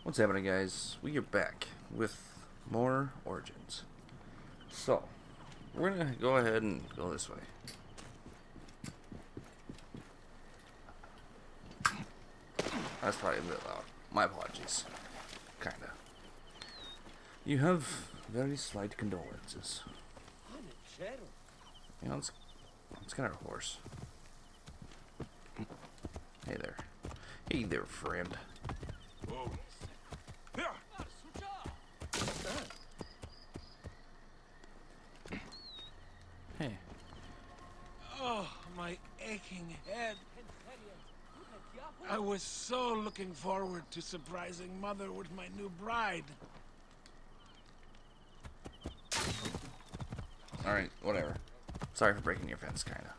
What's happening, guys? We are back with more Origins. So, we're gonna go ahead and go this way. That's probably a bit loud. My apologies. Kinda. You have very slight condolences. You know, it's kind of a horse. Hey there. Hey there, friend. Whoa. Hey. Oh, my aching head. I was so looking forward to surprising Mother with my new bride. Alright, whatever. Sorry for breaking your fence, kinda.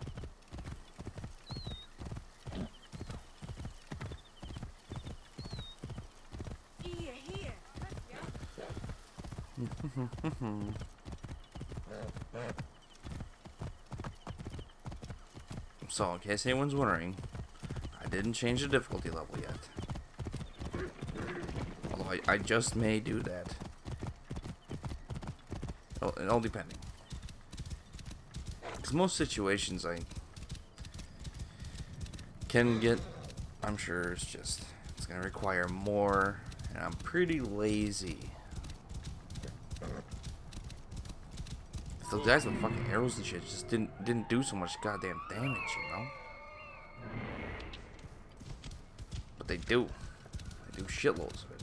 So, in case anyone's wondering, I didn't change the difficulty level yet. Although I just may do that. All depending. Because most situations I can get, I'm sure it's going to require more, and I'm pretty lazy. Those guys with fucking arrows and shit just didn't do so much goddamn damage, you know? But they do. They do shitloads of it.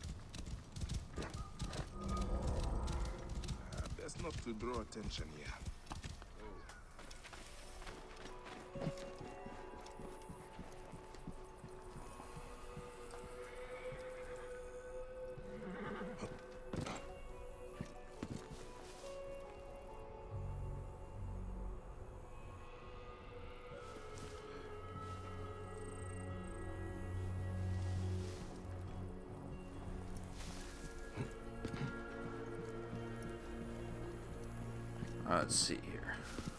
Best not to draw attention here. Let's see here.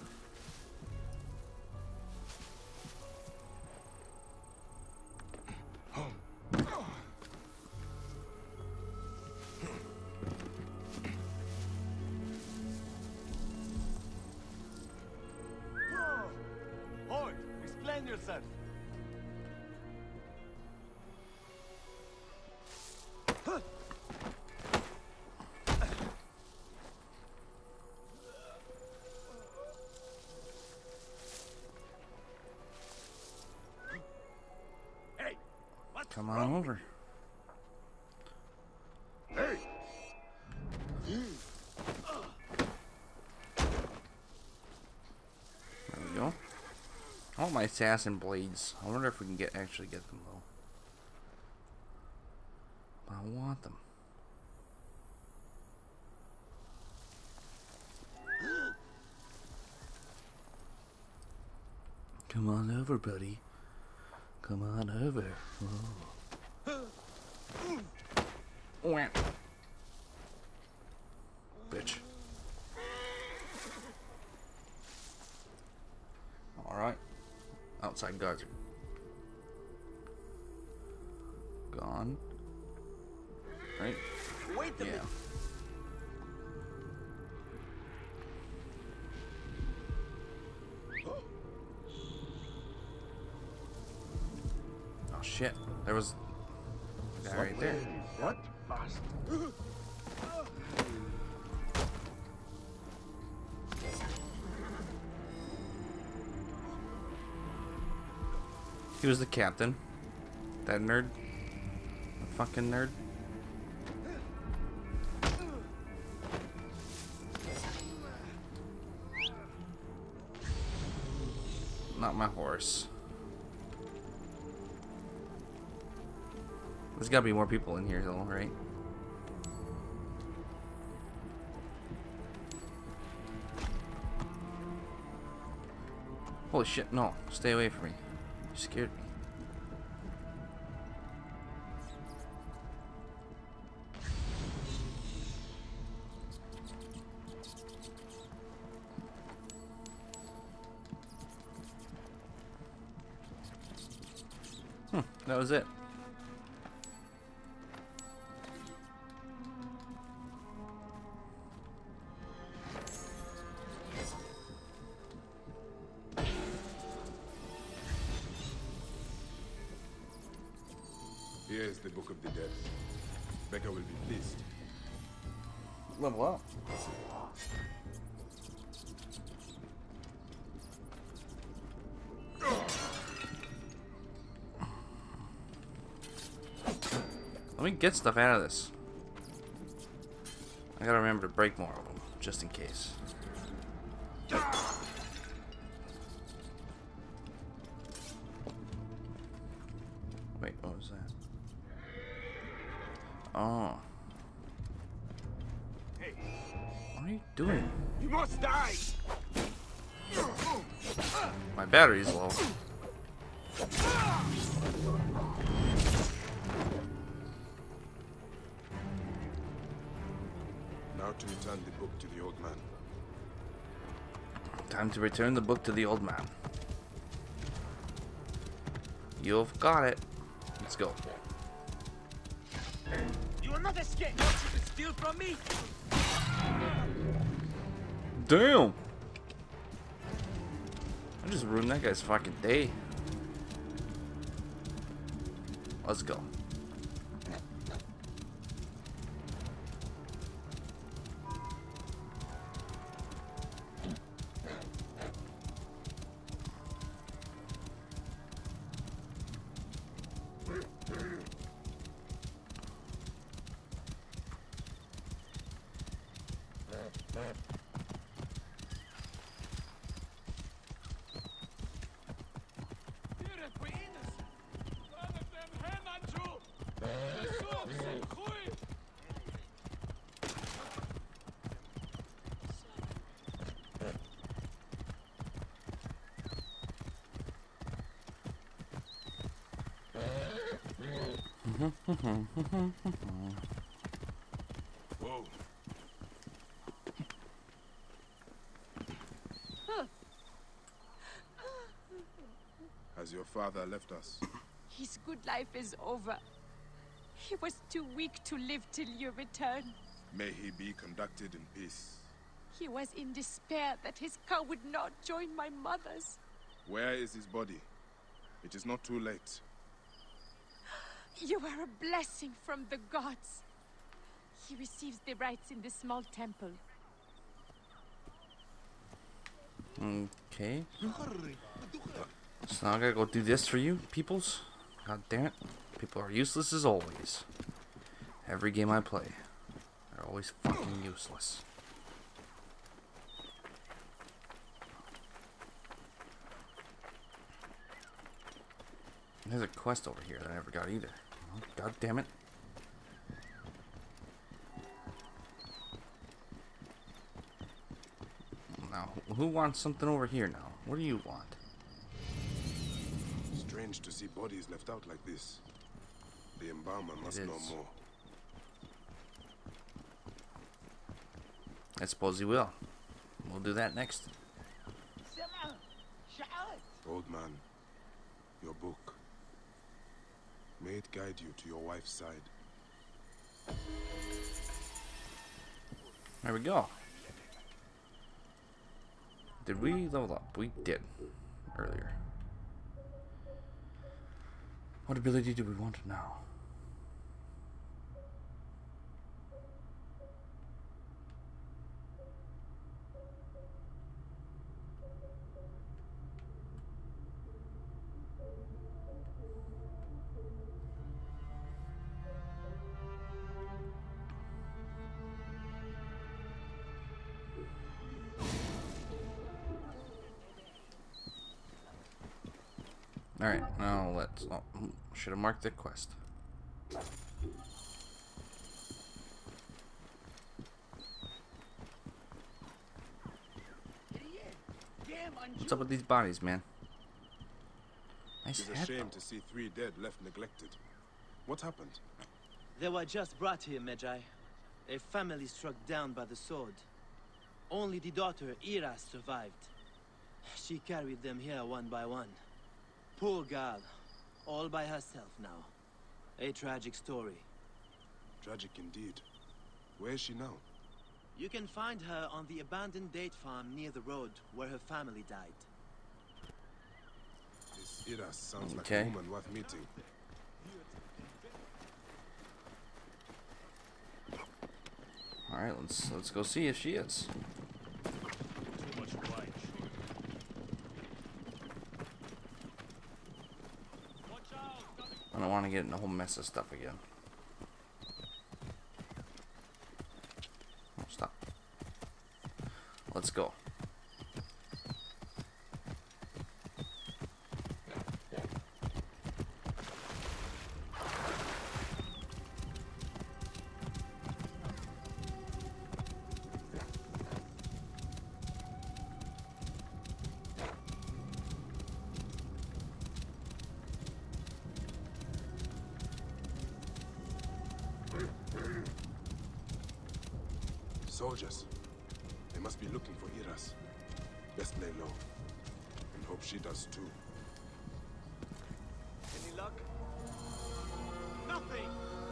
Hold! Explain yourself! Hey! What's Come wrong? on over. Hey! There we go. I want my assassin blades. I wonder if we can actually get them though. I want them. Come on over, buddy. Come on over. Wham. Bitch. Alright. Outside guards are gone. Right? Wait a minute! Oh shit. There was a guy right there. What? Fast. He was the captain. That nerd. The fucking nerd. Not my horse. There's gotta be more people in here though, right? Holy shit, no. Stay away from me. You scared me. That was it. Here is the Book of the Dead. Becca will be pleased. Level up. Let me get stuff out of this. I gotta remember to break more of them, just in case. Wait, what was that? Oh. Hey, What are you doing? you must die! My battery's low. Now to return the book to the old man. Time to return the book to the old man. You've got it. Let's go. You will not escape. What you can steal from me? Damn! I just ruined that guy's fucking day. Let's go. Whoa. Has your father left us? His good life is over. He was too weak to live till you return. May he be conducted in peace. He was in despair that his cow would not join my mother's. Where is his body? It is not too late. You are a blessing from the gods. He receives the rites in the small temple. Okay. So now I gotta go do this for you, peoples. God damn it. People are useless as always. Every game I play, they're always fucking useless. There's a quest over here that I never got either. Oh, God damn it. Now, who wants something over here now? What do you want? Strange to see bodies left out like this. The embalmer must know more. I suppose you will. We'll do that next. Old man, your book. May it guide you to your wife's side. There we go. Did we level up? We did. Earlier. What ability do we want now? Alright, now let's... Oh, should have marked the quest. What's up with these bodies, man? Nice It is a shame to see 3 dead left neglected. What happened? They were just brought here, Medjay. A family struck down by the sword. Only the daughter, Ira, survived. She carried them here one by one. Poor girl. All by herself now. A tragic story. Tragic indeed. Where is she now? You can find her on the abandoned date farm near the road where her family died. This Ira sounds like Okay. a woman worth meeting. Alright, let's go see if she is. Too much obliged. Watch out! Coming. I don't want to get in a whole mess of stuff again. Oh, stop. Let's go. Soldiers. They must be looking for Iras. Best lay low. And hope she does too. Any luck? Nothing!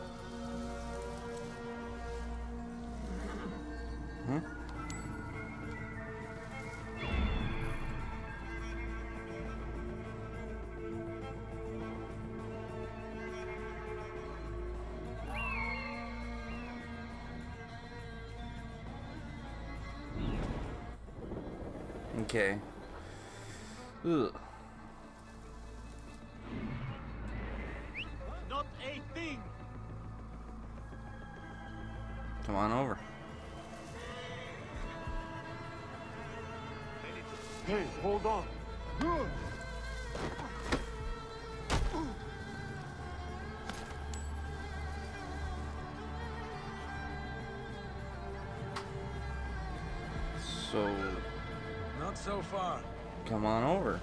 Okay. Ugh. Not a thing! Come on over. Hey, hold on. So, Not so far. come on over.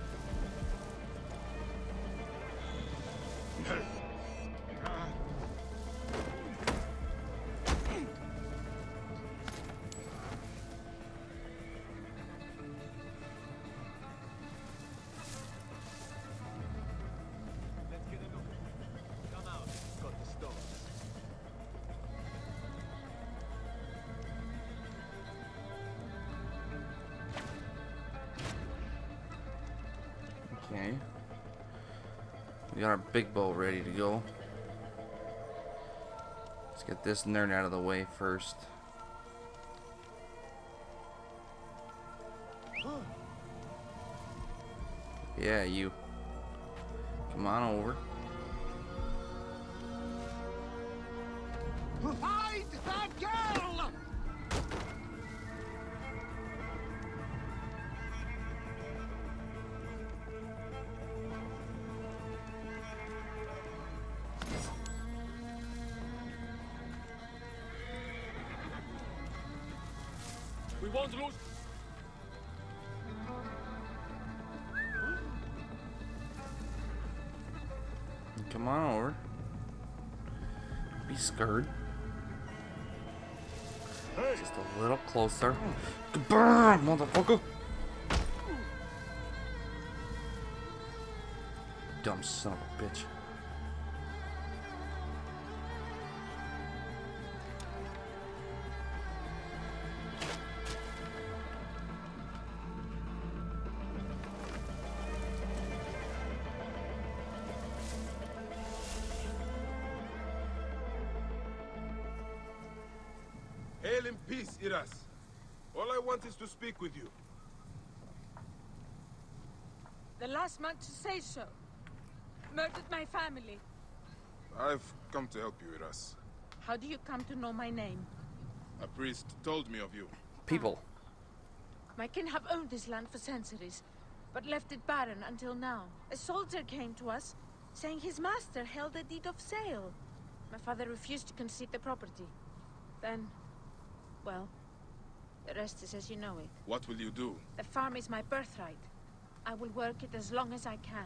Let's get a look. Come out. Got the stones. Okay. We got our big bow ready to go. Let's get this nerd out of the way first. Yeah, you. Come on over. Hide that girl! We won't lose. Come on over. Be scared. Just a little closer. Burn, motherfucker! Dumb son of a bitch. Hail in peace, Iras. All I want is to speak with you. The last man to say so. Murdered my family. I've come to help you, Iras. How do you come to know my name? A priest told me of you. People. My kin have owned this land for centuries, but left it barren until now. A soldier came to us, saying his master held a deed of sale. My father refused to concede the property. Then, well, the rest is as you know it. What will you do? The farm is my birthright. I will work it as long as I can.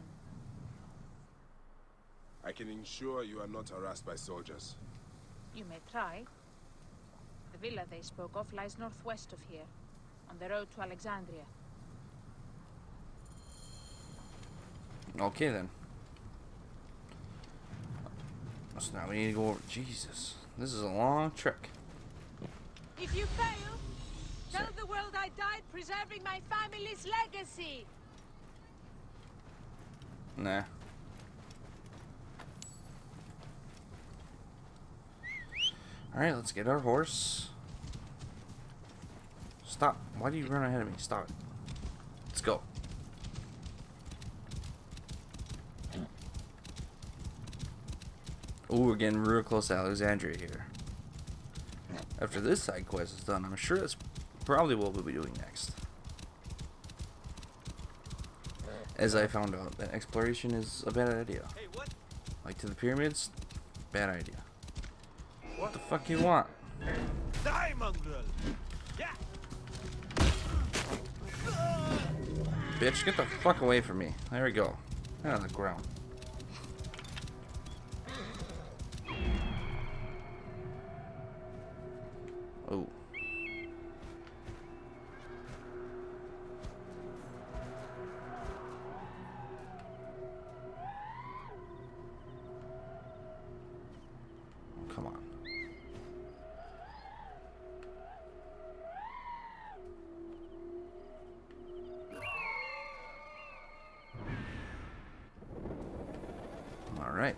I can ensure you are not harassed by soldiers. You may try. The villa they spoke of lies northwest of here, on the road to Alexandria. Okay then. So now we need to go over. Jesus. This is a long trek. If you fail, tell the world I died preserving my family's legacy. Nah. Alright, let's get our horse. Stop. Why do you run ahead of me? Stop it. Let's go. Oh, we're getting real close to Alexandria here. After this side quest is done, I'm sure that's probably what we'll be doing next. As I found out that exploration is a bad idea. Hey, what? Like to the pyramids, bad idea. What the fuck you want? Die, mongrel! Yeah! Bitch, get the fuck away from me. There we go. Get on the ground. Oh. Come on. All right.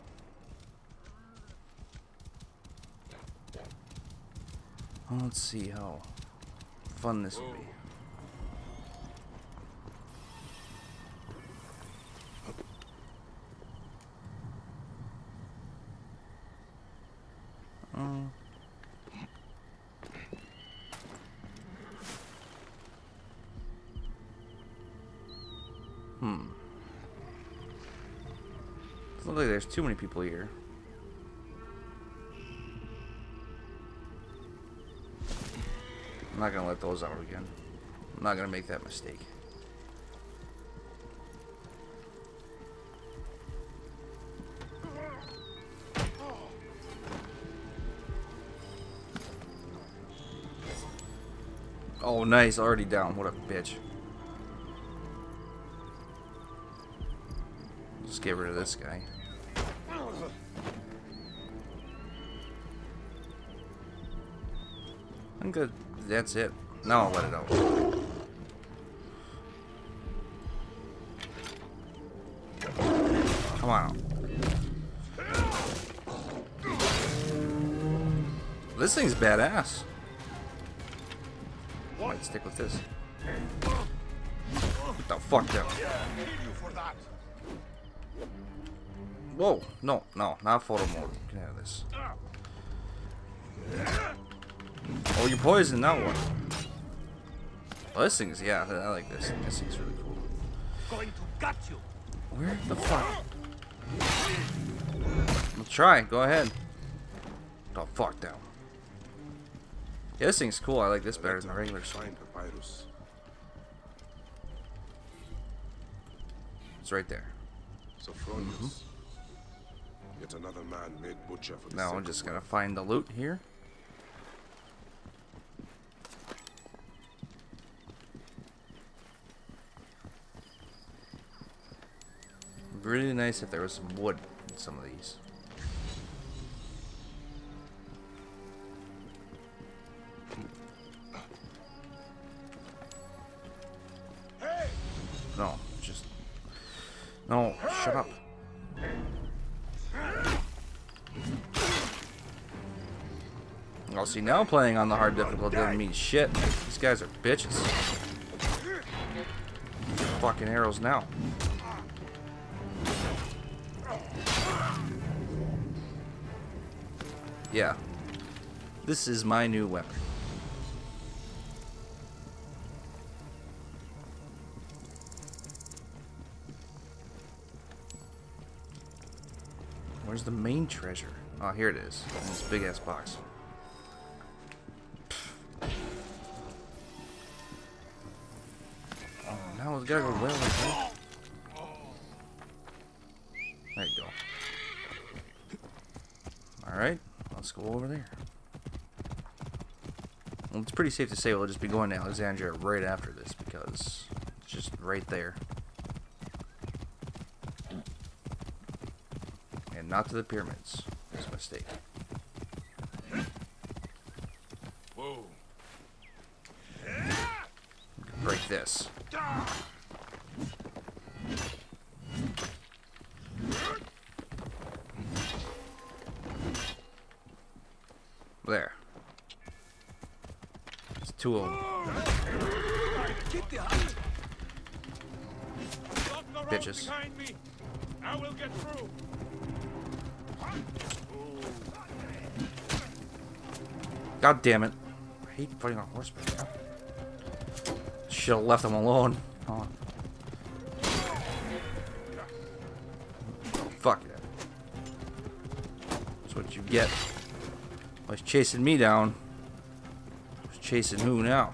Well, let's see how fun this will be. Doesn't look like there's too many people here. I'm not gonna let those out again. I'm not gonna make that mistake. Oh, nice. Already down. What a bitch. Just get rid of this guy. I'm good. That's it. Now I'll let it out. Come on. This thing's badass. Might stick with this. What the fuck down? Whoa, no, not photo mode. Get out of this. Oh, you're poisoned, now what? Oh, this thing's, yeah, I like this. This thing's really cool. Going to gut you. Where the fuck? Let's try, go ahead. Oh, fuck down. Yeah, this thing's cool. I like this better than the regular sword. Find papyrus. It's right there. Sophronius. Yet another man made butcher for the Now I'm sake just of gonna wealth. find the loot here. Really nice if there was some wood in some of these. No, just no. Shut up. Oh, see, now playing on the hard difficulty doesn't mean shit. These guys are bitches. Fucking arrows now. Yeah. This is my new weapon. Where's the main treasure? Oh, here it is. In this big ass box. Oh, now it's gotta go well like that. There you go. Alright, let's go over there. Well, it's pretty safe to say we'll just be going to Alexandria right after this because it's just right there. And not to the pyramids. That's a mistake. Whoa. Break this. There. It's two of them. Bitches. I will get through. God damn it. I hate fighting on horseback. Should have left him alone. Oh. Fuck it. That's what you get. Oh, he's chasing me down. He's chasing who now?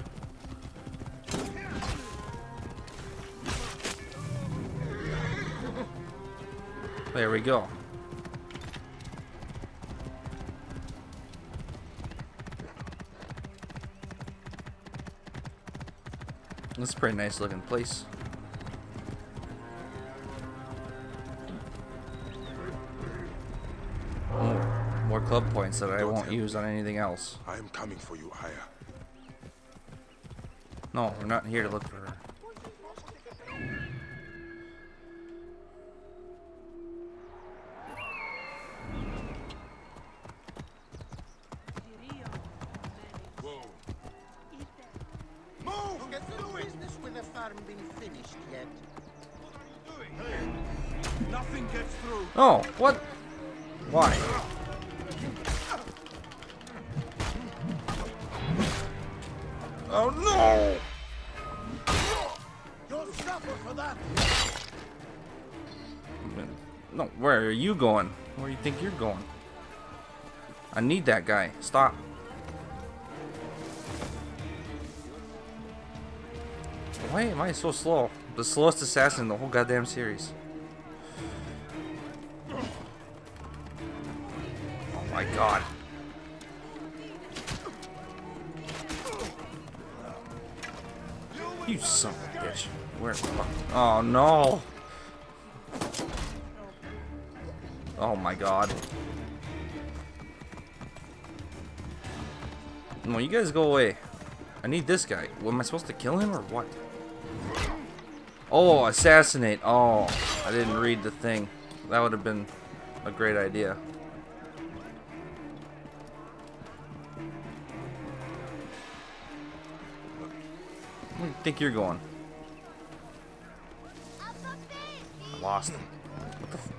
There we go. This is a pretty nice looking place. Oh, more club points that I won't use on anything else. I am coming for you, Aya. No, we're not here to look for her. Nothing gets through. Oh, what? Why? Oh no! You'll suffer for that. No, where are you going? Where do you think you're going? I need that guy. Stop. Why am I so slow? The slowest assassin in the whole goddamn series. Oh my god. You son of a bitch. Where the fuck? Oh no. Oh my god. No, you guys go away. I need this guy. What, am I supposed to kill him or what? Oh, assassinate. Oh, I didn't read the thing. That would have been a great idea. Where do you think you're going? I lost him. What the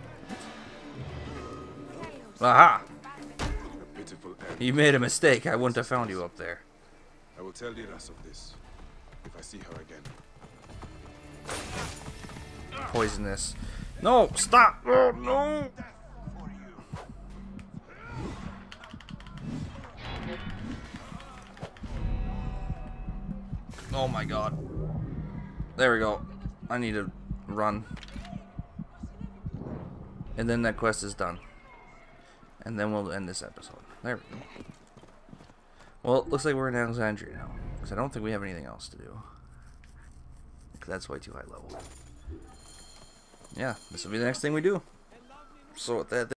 f— Aha! A pitiful end. You made a mistake. I wouldn't have found you up there. I will tell Iras of this if I see her again. Poisonous. No, stop! Oh, no! Oh my god. There we go. I need to run. And then that quest is done. And then we'll end this episode. There we go. Well, it looks like we're in Alexandria now. Because I don't think we have anything else to do. Because that's way too high level. Yeah, this will be the next thing we do. So with that...